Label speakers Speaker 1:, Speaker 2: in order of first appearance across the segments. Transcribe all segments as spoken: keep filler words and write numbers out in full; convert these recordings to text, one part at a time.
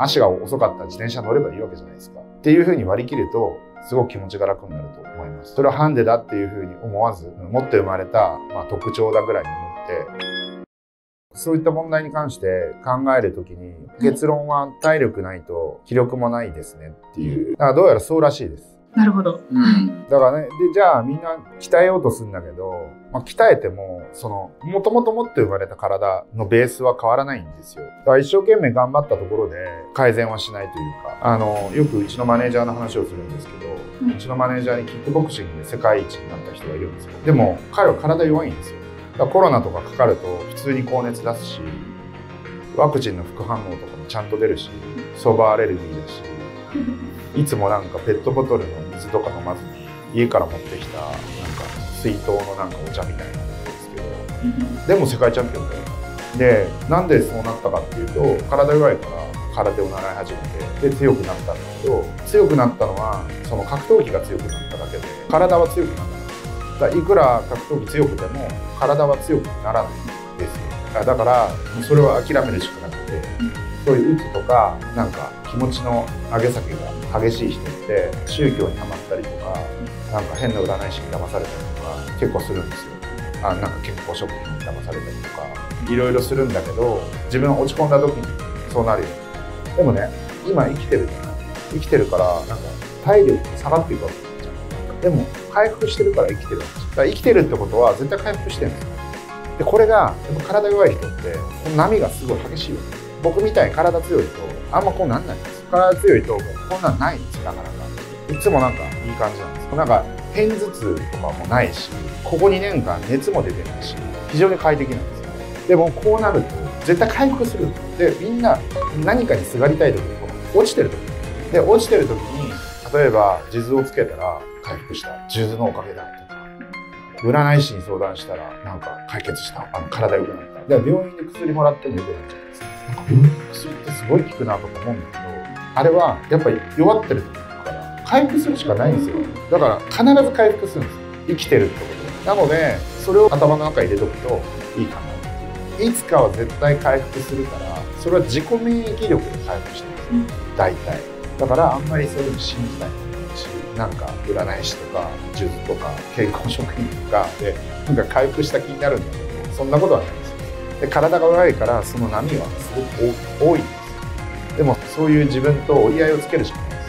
Speaker 1: 足が遅かったら自転車乗ればいいわけじゃないですか。っていうふうに割り切ると、すごく気持ちが楽になると思います。それはハンデだっていうふうに思わず、持って生まれた、まあ、特徴だぐらいに思って、そういった問題に関して考えるときに、結論は体力ないと気力もないですねっていう。だからどうやらそうらしいです。
Speaker 2: なるほど。
Speaker 1: うん。だからね、で、じゃあみんな鍛えようとするんだけど、まあ、鍛えても、その、もともと持って生まれた体のベースは変わらないんですよ。だから一生懸命頑張ったところで改善はしないというか、あの、よくうちのマネージャーの話をするんですけど、うん、うちのマネージャーにキックボクシングで世界一になった人がいるんですよ。でも、彼は体弱いんですよ。だからコロナとかかかると普通に高熱出すし、ワクチンの副反応とかもちゃんと出るし、そばアレルギーだし、いつもなんかペットボトルの水とか飲まずに家から持ってきたなんか水筒のなんかお茶みたいなんですけど、でも世界チャンピオンで、でなんでそうなったかっていうと、体弱いから空手を習い始めて、で強くなったんだけど、強くなったのはその格闘技が強くなっただけで、体は強くならない。だからいくら格闘技強くても体は強くならないんですよ。だからそれは諦めるしかなくて、そういう鬱とかなんか気持ちの上げ下げが激しい人って宗教にハマったりとか、なんか変な占い師に騙されたりとか結構するんですよ。あ、なんか健康食品に騙されたりとかいろいろするんだけど、自分落ち込んだ時にそうなるよ。でもね、今生きてるじゃない。生きてるからなんか体力が下がっていくわけじゃない。でも回復してるから生きてるわけです。だから生きてるってことは絶対回復してるんですよ。でこれがやっぱ体弱い人ってこの波がすごい激しいわけです。僕みたいに体強いとあんまこうなんないんです。体強いともうこんなんないんですよ、なかなか。いつもなんかいい感じなんです。なんか片頭痛とかもないし、ここにねんかん熱も出てないし、非常に快適なんですよ。でもこうなると絶対回復するんですよ。で、みんな何かにすがりたい時に落ちてる時で、落ちてる時に例えば数珠をつけたら回復した。数珠のおかげだとか、占い師に相談したらなんか解決した。あの体良くなった。で、病院で薬もらっても良くなっちゃうんです。薬ってすごい効くなとか思うんだけど、あれはやっぱり弱ってる時から回復するしかないんですよ。だから必ず回復するんですよ、生きてるってことで。なのでそれを頭の中に入れとくといいかなっていう。いつかは絶対回復するから、それは自己免疫力で回復してるんですよ、大体。だからあんまりそういうの信じないし、なんか占い師とか数珠とか健康食品とかでなんか回復した気になるんだけど、そんなことはないですよ。で、体が弱いからその波はすごく多いんですよ。でもそういう自分と折り合いをつけるしかないです。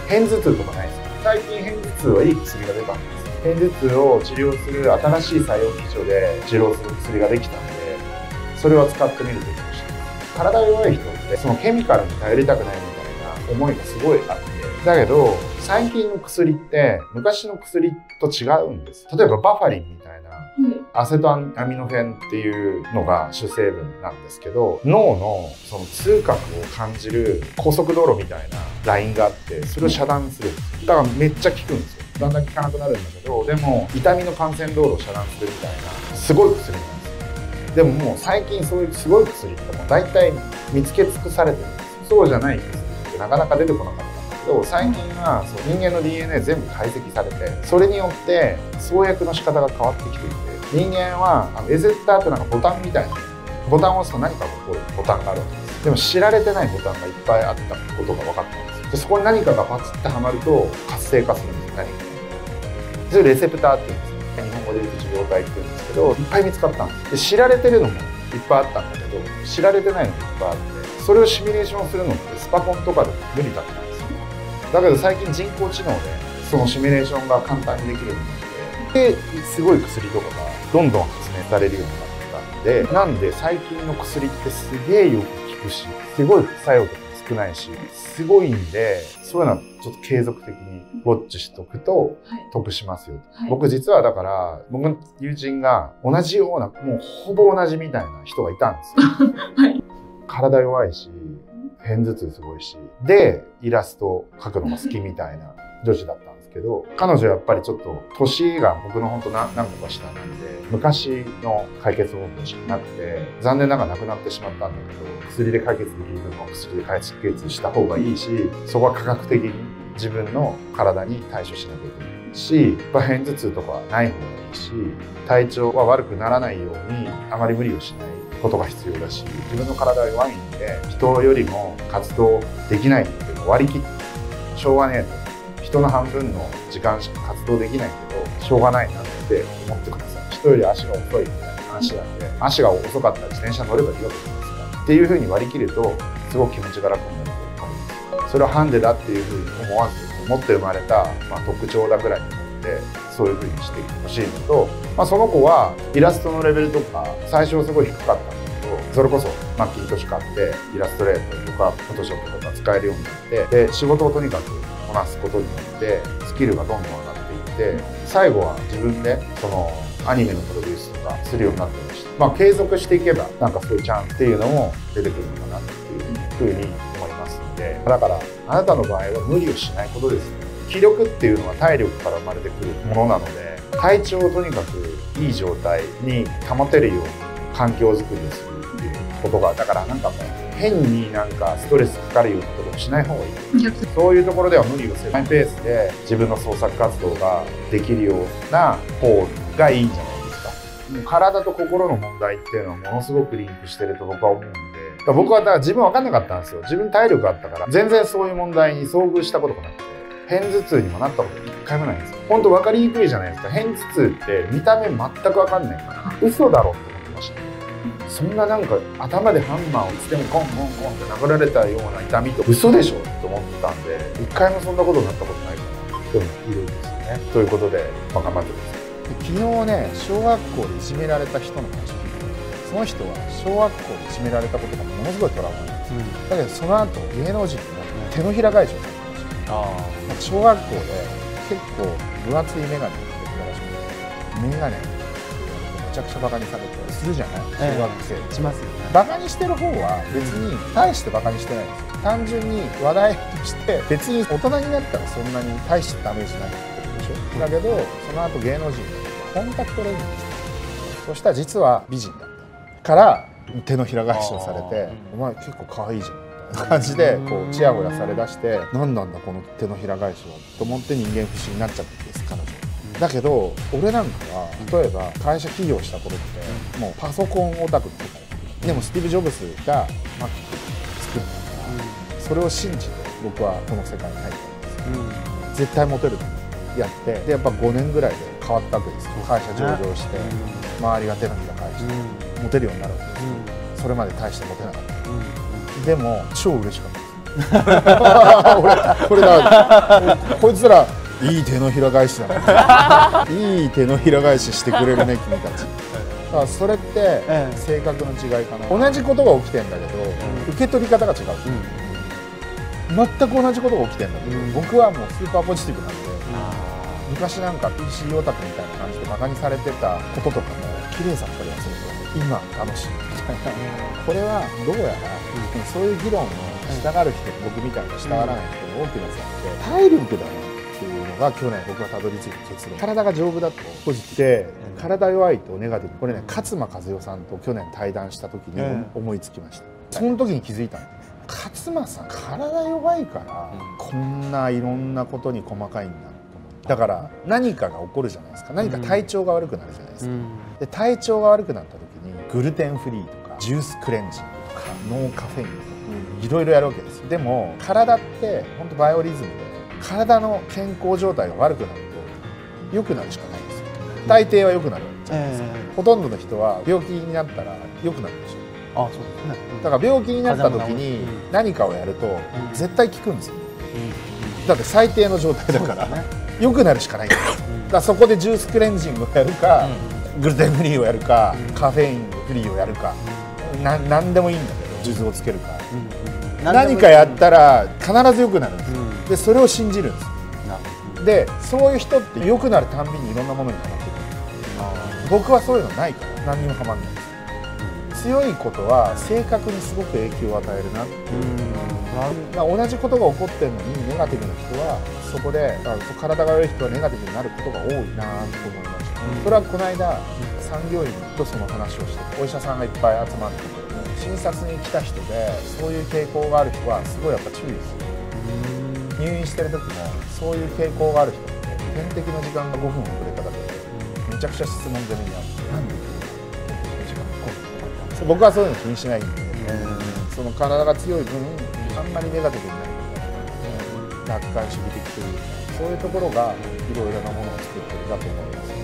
Speaker 1: 片頭痛とかないです。最近片頭痛はいい薬が出たんです。片頭痛を治療する新しい作用基準で治療する薬ができたんで、それは使ってみるといいかもしれない。体が弱い人ってそのケミカルに頼りたくないみたいな思いがすごいあって、だけど最近の薬って昔の薬と違うんです。例えばバファリンみたいなアセトアミノフェンっていうのが主成分なんですけど、脳のその痛覚を感じる高速道路みたいなラインがあって、それを遮断する。だからめっちゃ効くんですよ。だんだん効かなくなるんだけど、でも痛みの感染道路を遮断するみたいなすごい薬なんですよ。でももう最近そういうすごい薬ってもう大体見つけ尽くされてるんです。そうじゃない薬ってなかなか出てこなかったんだけど、最近はそう人間の ディーエヌエー 全部解析されて、それによって創薬の仕方が変わってきていて、人間はあのエゼッターってなんかボタンみたいな、ボタンを押すと何かが起こるボタンがあるわけです。でも知られてないボタンがいっぱいあったことが分かったんですよ。でそこに何かがパツッてはまると活性化するんですよ、何か。それレセプターって言うんですよ。日本語で言うと受容体って言うんですけど、いっぱい見つかったんです。で知られてるのもいっぱいあったんだけど、知られてないのもいっぱいあって、それをシミュレーションするのってスパコンとかでも無理だったんですよ。だけど最近人工知能でそのシミュレーションが簡単にできるようになって、ですごい薬とかがどんどん発明されるようになったんで、なんで最近の薬ってすげえよく効くし、すごい副作用とか少ないし、すごいんで、そういうのはちょっと継続的にウォッチしておくと得しますよ。はい、僕実はだから、僕の友人が同じような、もうほぼ同じみたいな人がいたんですよ。はい、体弱いし、片頭痛すごいし、で、イラスト描くのが好きみたいな女子だったんですけど、彼女はやっぱりちょっと年が僕の本当何個か下なんで、昔の解決方法しかなくて、残念ながら亡くなってしまったんだけど、薬で解決できるのを薬で解決した方がいいし、そこは科学的に自分の体に対処しなきゃいけないし、やっぱ片頭痛とかはない方がいいし、体調は悪くならないようにあまり無理をしないことが必要だし、自分の体が弱いんでで人よりも活動できないっていうのを割り切ってしょうがねえと、人の半分の時間しか活動できないけどしょうがないなって思ってください。人より足が遅いみたいな話なんで、足が遅かったら自転車乗ればいいわけじゃないですかっていうふうに割り切るとすごく気持ちが楽になると思います。それをハンデだっていうふうに思わず、持って生まれた、まあ、特徴だぐらいに思ってそういうふうにしていってほしいのと、まあ、その子はイラストのレベルとか最初はすごい低かったんだけど、それこそマッキントッシュ買ってイラストレートとかフォトショップとか使えるようになって、で仕事をとにかくこなすことによってスキルがどんどん上がっていって、最後は自分でそのアニメのプロデュースとかするようになってました。まあ継続していけばなんかそういうチャンスっていうのも出てくるのかなっていうふうに思いますので、だからあなたの場合は無理をしないことですね。気力っていうのは体力から生まれてくるものなので、体調をとにかくいい状態に保てるように環境づくりをするっていうことが、だからなんかもう変になんかストレスかかるようなことをしない方がいい。そういうところでは無理をせずマイペースで自分の創作活動ができるような方がいいんじゃないですか。もう体と心の問題っていうのはものすごくリンクしてると僕は思うんで、だから僕はだから自分分かんなかったんですよ。自分体力あったから全然そういう問題に遭遇したことがなくて、片頭痛にもなったこと一回もないんですよ。本当分かりにくいじゃないですか。片頭痛って見た目全く分かんないから嘘だろって思ってました。そんななんか頭でハンマーをいつでもコンコンコンって殴られたような痛みと嘘でしょって思ってたんで、一回もそんなことになったことないかな。でもいるんですよね。ということで、まあ、頑張ってください。
Speaker 2: 昨日ね、小学校でいじめられた人の話を聞いて、その人は小学校でいじめられたことがものすごいトラウマなんです、うん、だけどその後芸能人になって手のひら返しをされてました、うん、なんか小学校で結構分厚い眼鏡をかけてたらしくて、眼鏡めちゃくちゃバカにされてするじゃない、小学生、えー、しますよね。バカにしてる方は別に大してバカにしてないんですよ。単純に話題として別に大人になったらそんなに大してダメージないってことでしょ。だけどその後芸能人にコンタクトレンズにして、そしたら実は美人だったから手のひら返しをされて、お前結構可愛いじゃんみたいな感じでこうチヤホヤされだして、何なんだこの手のひら返しはと思って人間不信になっちゃったんです、彼女。だけど俺なんかは例えば会社起業した頃ってもうパソコンオタクって言ってでもスティーブ・ジョブズが Mac 作ったから、それを信じて僕はこの世界に入ったんですよ、うん、絶対モテるとやってでやっぱごねんぐらいで変わったわけですよ。会社上場して周りが手のひら返してモテるようになるわけですよ、うん、それまで大してモテなかった、うん、でも超嬉しかったです俺これだこいつらいい手のひら返しだねいい手のひら返ししてくれるね君たち。だからそれって性格の違いかな。同じことが起きてんだけど、うん、受け取り方が違う、うん、全く同じことが起きてんだけど、うん、僕はもうスーパーポジティブなんで、うん、昔なんか ピーシー オタクみたいな感じでバカにされてたこととかも綺麗さっぱり忘れて今楽しいみたいな、うん、これはどうやら、うん、そういう議論をしたがる人、うん、僕みたいに従わない人の大きな差って体力だねっていうのが去年僕がたどり着いた結論。体が丈夫だとポジティブで、うん、体弱いとネガティブ。これね勝間和代さんと去年対談した時に思いつきました、うん、その時に気づいたの。勝間さん体弱いから、うん、こんないろんなことに細かいんだと思う。だから何かが起こるじゃないですか。何か体調が悪くなるじゃないですか、うん、で体調が悪くなった時にグルテンフリーとかジュースクレンジングとかノーカフェインとかいろいろやるわけですよ。でも体って本当バイオリズムで体の健康状態が悪くなると良くなるしかないんですよ。大抵は良くなるじゃないですか、えー、ほとんどの人は病気になったら良くなるでしょ。あ、そうですね。だから病気になった時に何かをやると絶対効くんですよ、うん、だって最低の状態だから良くなるしかないんですよ、うん、だからそこでジュースクレンジングをやるか、うん、グルテンフリーをやるか、うん、カフェインフリーをやるか、うん、な何でもいいんだけど数珠をつけるか、うん、何かやったら必ず良くなるんですよ、うん、でそれを信じるんですよ。でそういう人って良くなるたんびにいろんなものにハマってくる。僕はそういうのないから何にもハマんないです、うん、強いことは性格にすごく影響を与えるなっていう、うん、同じことが起こってるのにネガティブな人はそこで体が悪い人はネガティブになることが多いなと思いました、うん、それはこの間、うん、産業医とその話をしてお医者さんがいっぱい集まってて、診察に来た人でそういう傾向がある人はすごいやっぱ注意する。入院してる時もそういう傾向がある人って点滴の時間がごふん遅れただけでめちゃくちゃ質問攻めにあって、なんで点滴の時間がごふん遅れたんですか。僕はそういうの気にしないんで、 その体が強い分あんまりネガティブになる楽観主義的というかそういうところがいろいろなものを作ってるんだと思います。